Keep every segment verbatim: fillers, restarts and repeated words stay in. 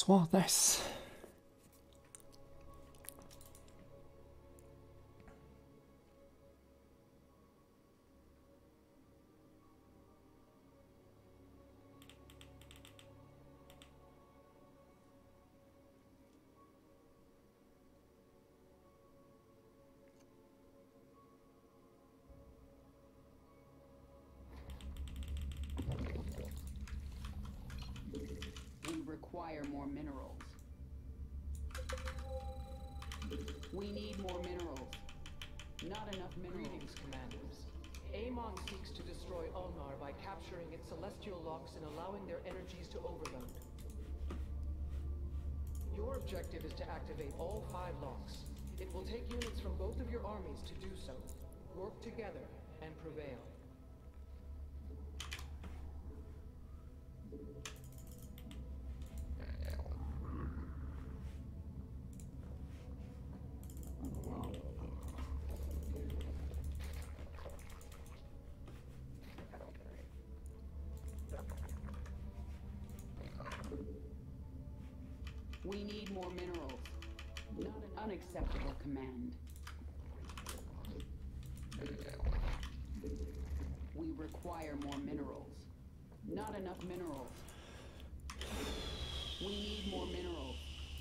Swann, nice. Require more minerals. We need more minerals. Not enough minerals. Greetings, Commanders. Amon seeks to destroy Ulnar by capturing its celestial locks and allowing their energies to overload. Your objective is to activate all five locks. It will take units from both of your armies to do so. Work together and prevail. We need more minerals. Not an unacceptable command. We require more minerals. Not enough minerals. We need more minerals.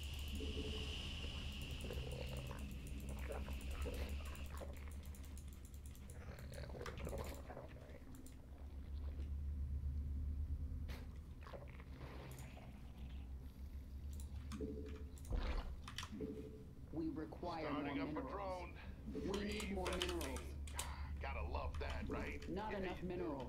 We require Starting more up minerals. a drone. We need more minerals. Gotta love that, right? Not Yeah, enough you do. minerals.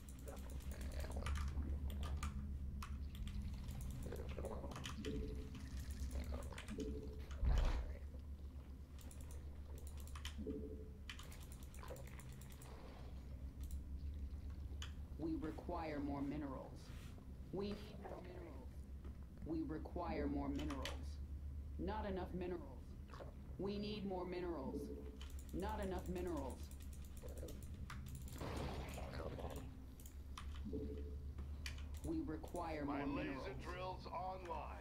We require more minerals. We need more minerals. We require more minerals. Not enough minerals. We need more minerals. Not enough minerals. We require My more laser minerals. drills online.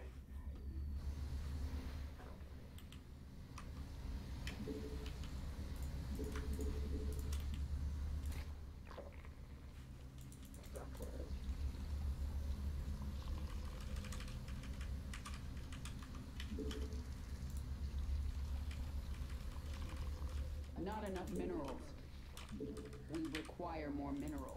Not enough minerals. We require more minerals.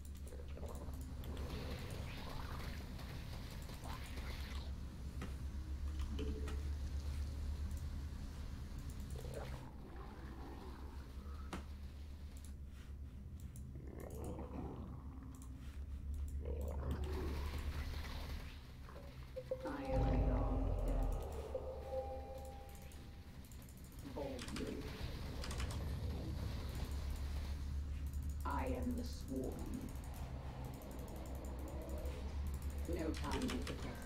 I am the dog of death. Boldly. I am the swarm. No time like the present.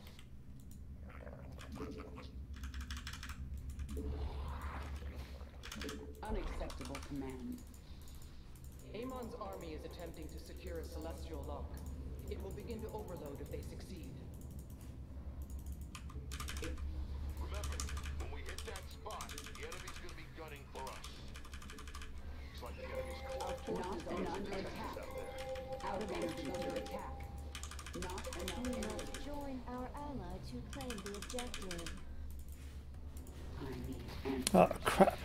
Unacceptable command. Amon's army is attempting to secure a celestial lock. It will begin to overload if they succeed. Remember, when we hit that spot, the enemy's gonna be gunning for us. Looks like the enemy's close. Not and under attack. Out of energy under attack. Not enough You energy. must join our ally to claim the objective. I need answers. Oh crap.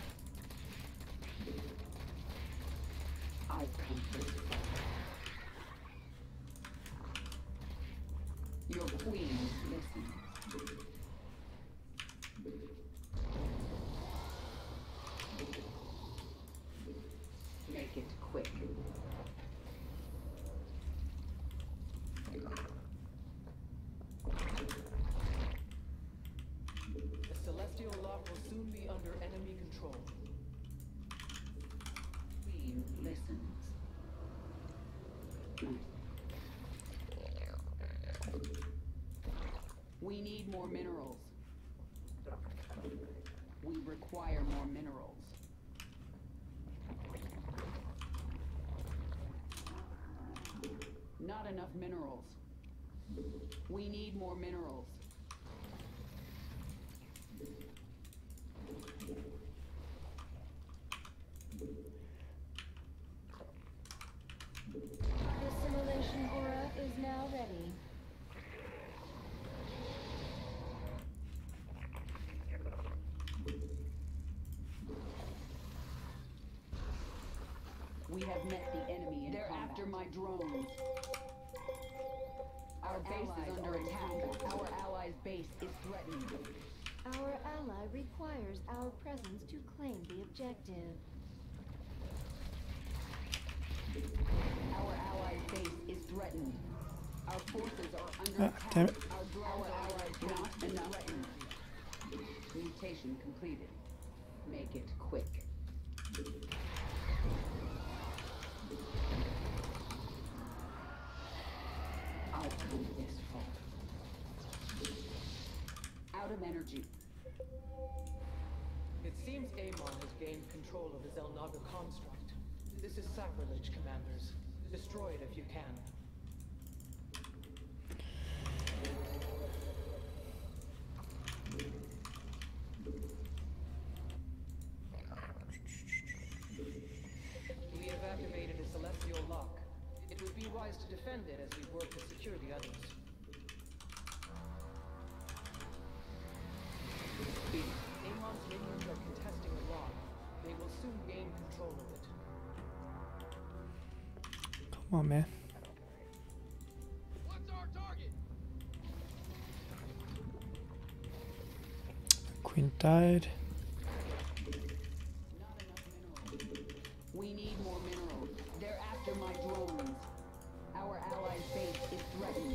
I come first. Your queen listens. Make it quick. The celestial lock will soon be under enemy control. Queen listens. We need more minerals. We require more minerals. Not enough minerals. We need more minerals. The simulation aura is now ready. We have met the enemy in They're combat. After my drones. Our base is under attack. Our allies' base is threatened. Our ally requires our presence to claim the objective. Our allies' base is threatened. Our forces are under Ah, attack. damn it. Our drones are not enough threatened. Mutation completed. Make it quick. I'll do this fault. Out of energy. It seems Amon has gained control of the Zelnaga construct. This is sacrilege, Commanders. Destroy it if you can. We have activated a celestial lock. It would be wise to defend it as we work to secure the others. Amon's minions are contesting the lock. They will soon gain control of it. Come on, man. What's our target? Queen died. Not enough minerals. We need more minerals. They're after my drones. Our allies' base is threatened.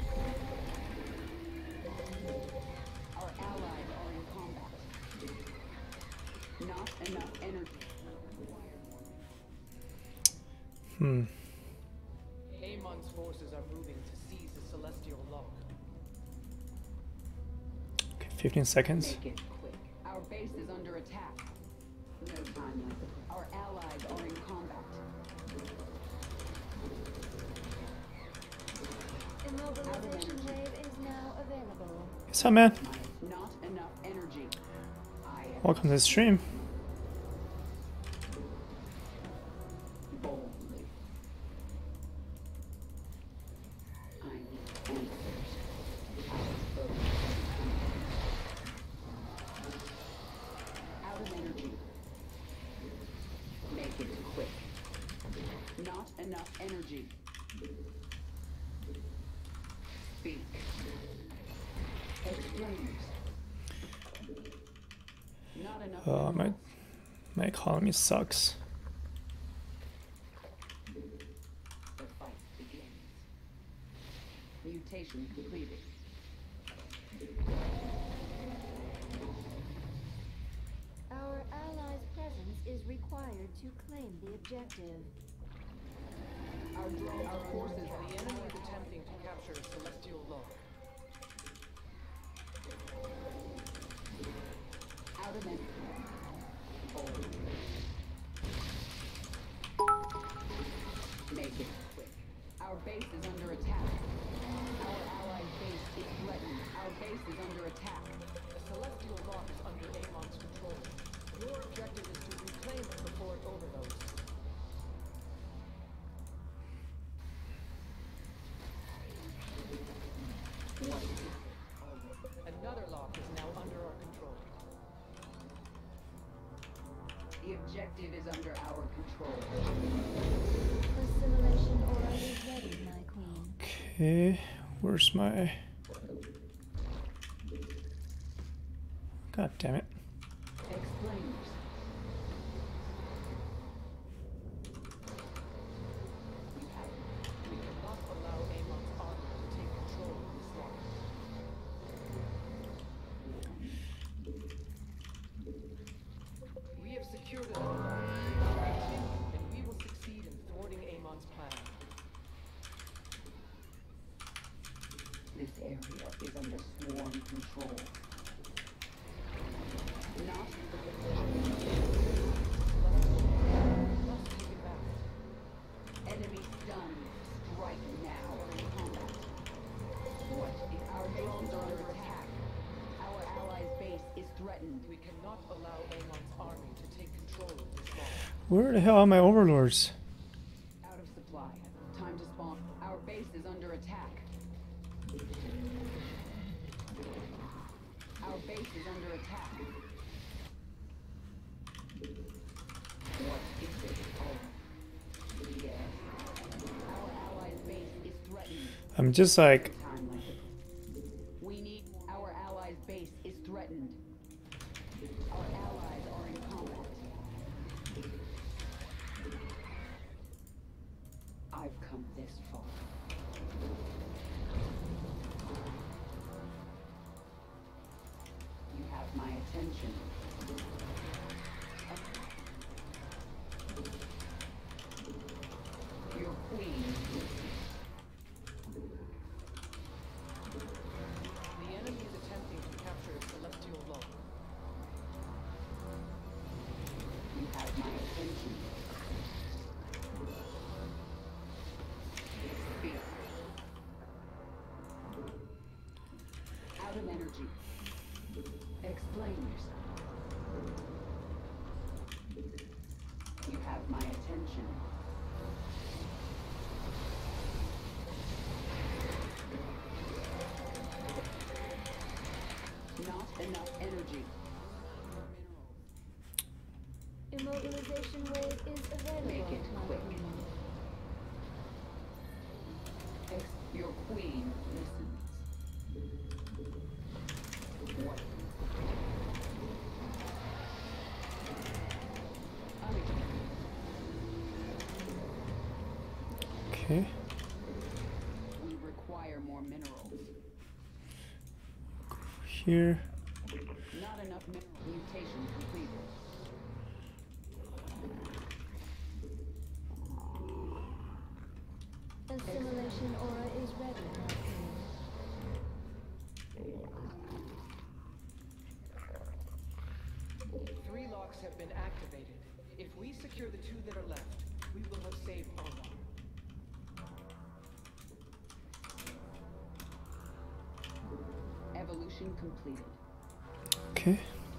Our allies are in combat. Not enough energy. Hmm. Amon's forces are moving to seize the celestial lock. Okay, fifteen seconds. Make it quick. Our base is under attack. No time like it. Our allies are in combat. Immobilization wave is now available. What's up, man? Not enough energy. I am Welcome to the stream. boldly. I need answers. Out of energy. Make it quick. Not enough energy. Speak. Explainers. Not enough. Uh, my minerals. my economy sucks. The fight begins. Mutation completed. Our allies' presence is required to claim the objective. Our drones Our are forces, under the attack. enemy is attempting to capture a celestial lock. Out of energy. Bold. Make it quick. Our base is under attack. Our allied base is threatened. Our base is under attack. The celestial lock is under Amon's control. Your objective is to reclaim it before it overloads. Another lock is now under our control. The objective is under our control. The simulation aura is ready, my queen. Okay, where's my? God damn it! Explainers. We cannot allow Amon's army to take control of this lock. We have secured another lock, and we will succeed in thwarting Amon's plan. This area is under swarm control. Not Must take it back. enemy stunned. Strike now in combat. What if our drones are under attack? Our allies' base is threatened. Where the hell are my overlords? Out of supply. Time to spawn. Our base is under attack. Our base is under attack. What is it? Oh. Yes. Our allies' base is threatened. I'm just like, Time like it. We need our allies' base is threatened. Our allies are in combat. I've come this far. You have my attention. Your queen. The enemy is attempting to capture a celestial lock. You have my attention. Speak. Out of energy. Explain yourself. You have my attention. Not enough energy. Immobilization wave is available. Make it my quick. queen. Ex- Your queen listens. What? okay. We require more minerals. Here. Not enough mineral. Mutation completed. Assimilation aura is ready, my queen. Three locks have been activated. If we secure the two that are left, we will have saved Arma. Evolution completed. Okay.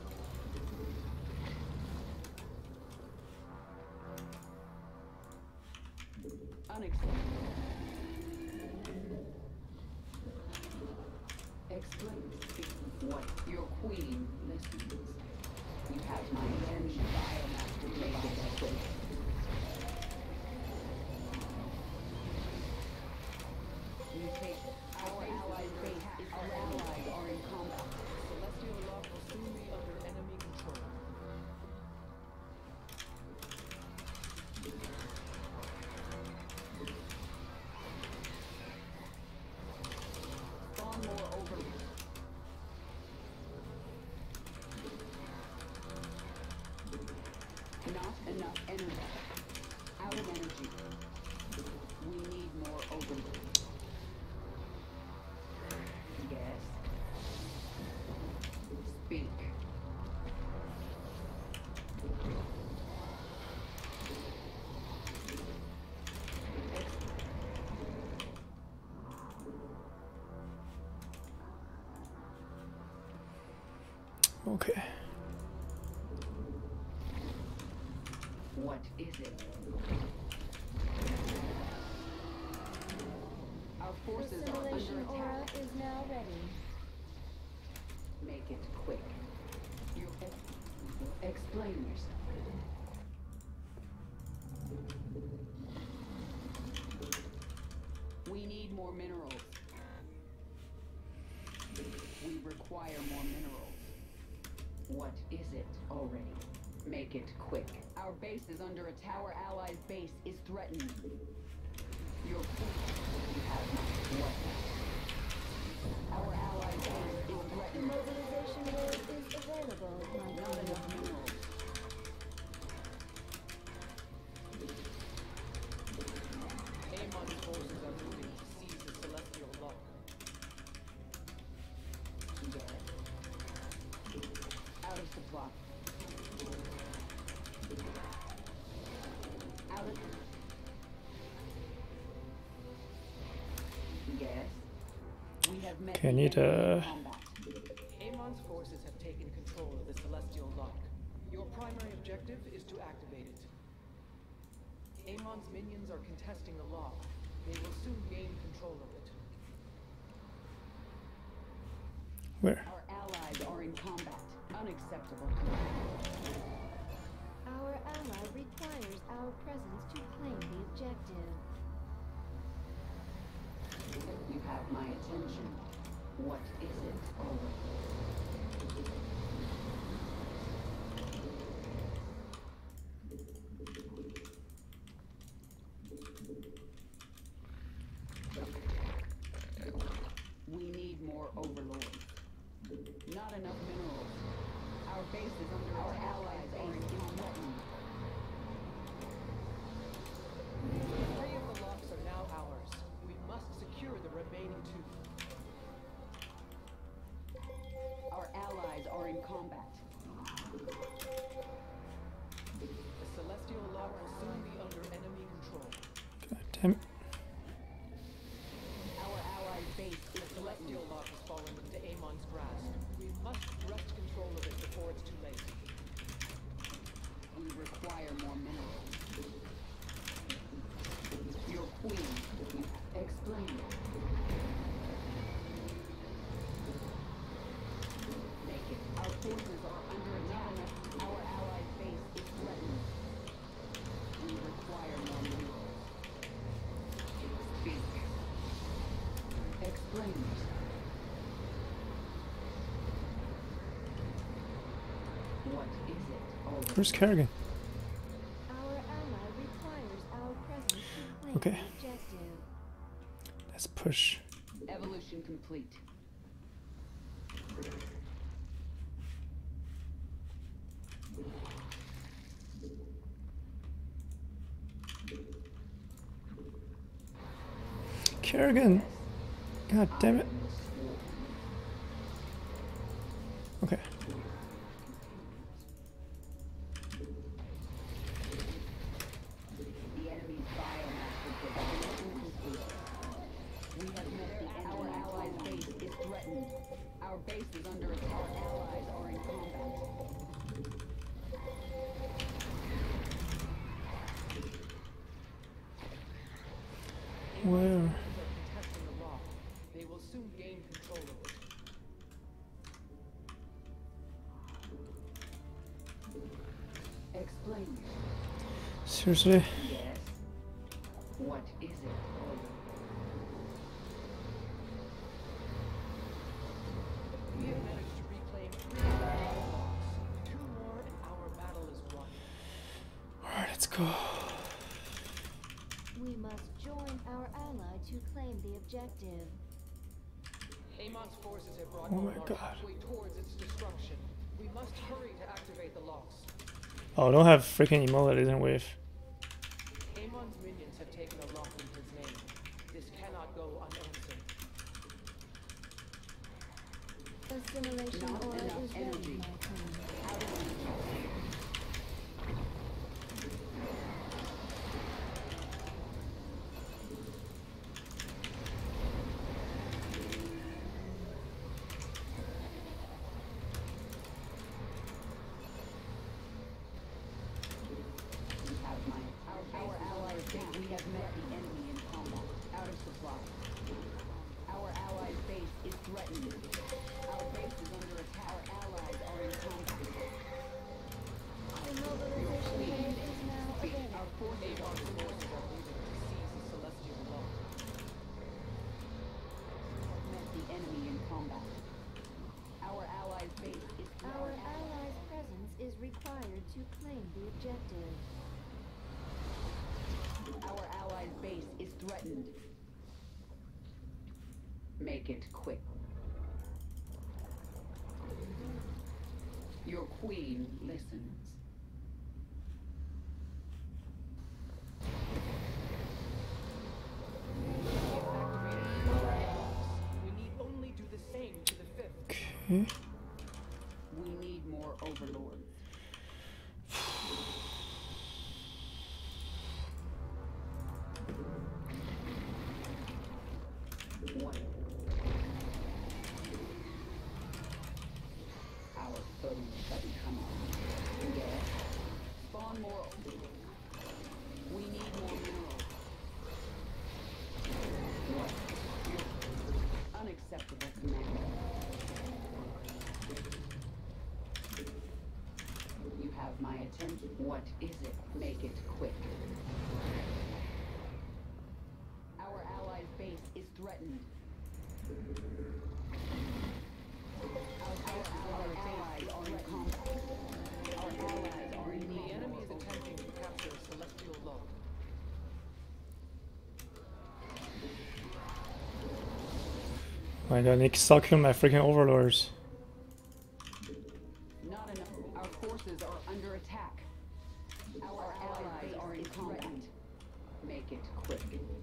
Unexplained. Explain. Speak. What? Your queen listens. You have my attention. Biomass to make it quick. Mutation. Our allies' base is our allies are in combat. Celestial lock will soon be under enemy control. Spawn more overlords. Not enough energy. Out of energy. We need more overlords. Yes. Speak. Okay. What is it? Our forces are under Assimilation aura attack. is now ready. Make it quick. You ex- explain yourself. We need more minerals. We require more minerals. What is it already? Make it quick. Our base is under attack. Our allies' base is threatened. Your you have my what? Our allies' base is threatened. Immobilization wave is available, my Not queen. enough minerals. Amon's forces are moving to seize the celestial lock. Out of supply. Out of. Yes. We have met Okay, I the need enemy in a- combat. Amon's forces have taken control of the celestial lock. Your primary objective is to activate it. Amon's minions are contesting the lock. They will soon gain control of it. Where? Our allies are in combat. Unacceptable. Our ally requires our presence to claim the objective. You have my attention. What is it, Overlord? We need more Overlords. Not enough minerals. Our base is under our allies are in threatened. Three of the locks are now ours. We must secure the remaining two. Our allies are in combat. The celestial lock will soon be under enemy control. God damn it. Our allies' base The is celestial threatened. lock has fallen into Amon's grasp. We must wrest control of it before it's too late. We require more minerals. Your queen. Explain. Make it. Our forces are under attack. Our allies' base is threatened. We require more minerals. Speak. Explain. What is it? Oh, Where's Kerrigan? Our ally requires our presence to claim Okay. the objective. Let's push. evolution complete. Kerrigan! God damn it. Okay. The enemy's biomass is evolution complete. We have met the enemy. Our allies' base is threatened. Our base is under attack. Our allies are in combat. Where? They're contesting the lock. They will soon gain control of it. Explain. Seriously? Yes. What is it? We have managed to reclaim three of the locks. Two more and our battle is won. Alright, let's go. We must join our ally to claim the objective. Amon's forces have brought Oh my Omar God. halfway towards its destruction. We must hurry to activate the locks. Oh, don't have freaking emo that isn't wave. Amon's minions have taken a lock in his name. This cannot go unanswered. Assimilation Not aura enough is ready, energy. my queen. We have my our, our allies base. We have met the enemy in combat. Out of supply. Our allies' base is threatened. Our base is under attack. Our allies are in combat. The mobilization code is now available. Our forces are Amon's forces are moving to seize the celestial lock. met the enemy in combat. Our allies' base is Our threatened. ally's presence is required to claim the objective. Our allies' base is threatened. Make it quick. Your queen listens. We have activated four locks. We need only do the same to the fifth. Okay. We need more overlords. What? Our foes have come on. Yes. Spawn more. We need more threatened. Our allies are in combat. Our allies are in The need. enemy is attempting to capture a celestial log. My god, Nick, stop killing my freaking overlords. Not enough. Our forces are under attack. Our allies are in combat. Make it quick.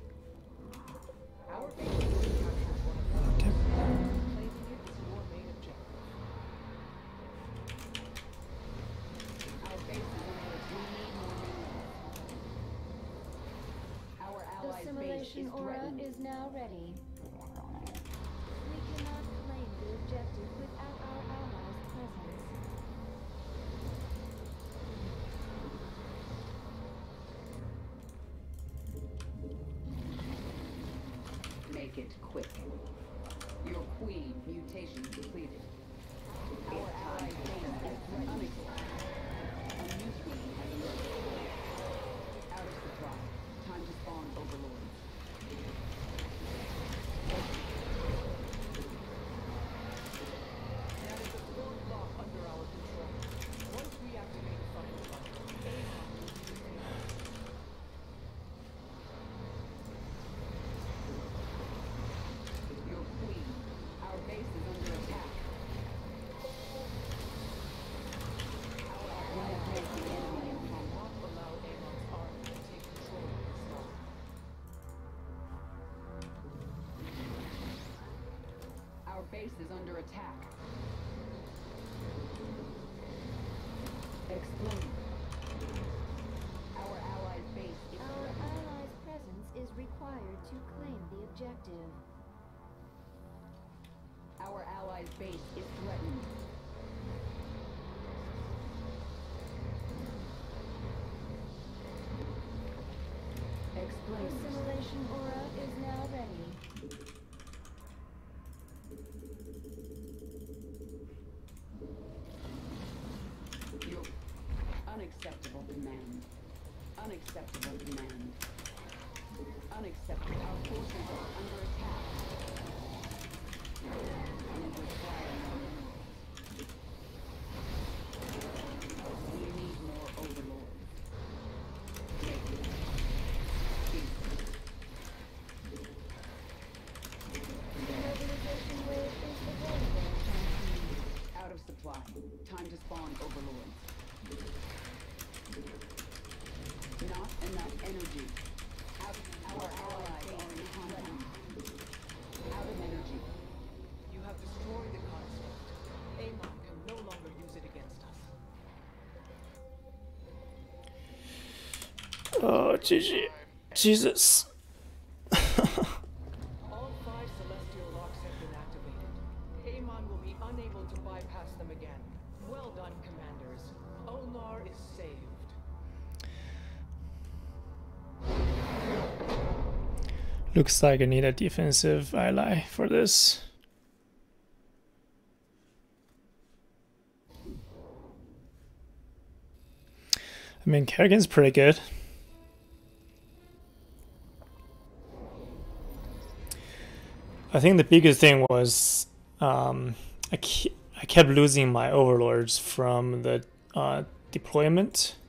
Our base captures one of them. Claiming it is your main objective. Our base is under attack. We need more minerals. Our The allies' base simulation is aura threatened. is now ready. We cannot claim the objective without our allies' presence. Make it quick. Your queen mutation completed. Our allies' base is threatened. A new queen has emerged. Out of supply. Time to spawn overlords. That is a third block under our control. Once we activate the final block, Aeon will be defeated. Your queen. Our base is under attack. Our allies make the enemy in Do combat. not allow Aeon's army to take control of this log. Our base is under attack. Explain. Our allies' base is Our threatened. allies' presence is required to claim the objective. Our allies' base is threatened. The Explain. simulation aura is now ready. Your unacceptable command. Unacceptable command. Unacceptable. Our forces are under attack. We require more minerals. We need more overlords. Make it. Peace. The mobilization wave is available, champion. Out of supply. Time to spawn overlords. Not enough energy. Out, our allies are in combat. Out of energy. You have destroyed the construct. Aemon can no longer use it against us. Oh, G G. Jesus. All five celestial locks have been activated. Aemon will be unable to bypass them again. Well done, commanders. Ulnar is saved. Looks like I need a defensive ally for this. I mean, Kerrigan's pretty good. I think the biggest thing was um, I, ke I kept losing my overlords from the uh, deployment.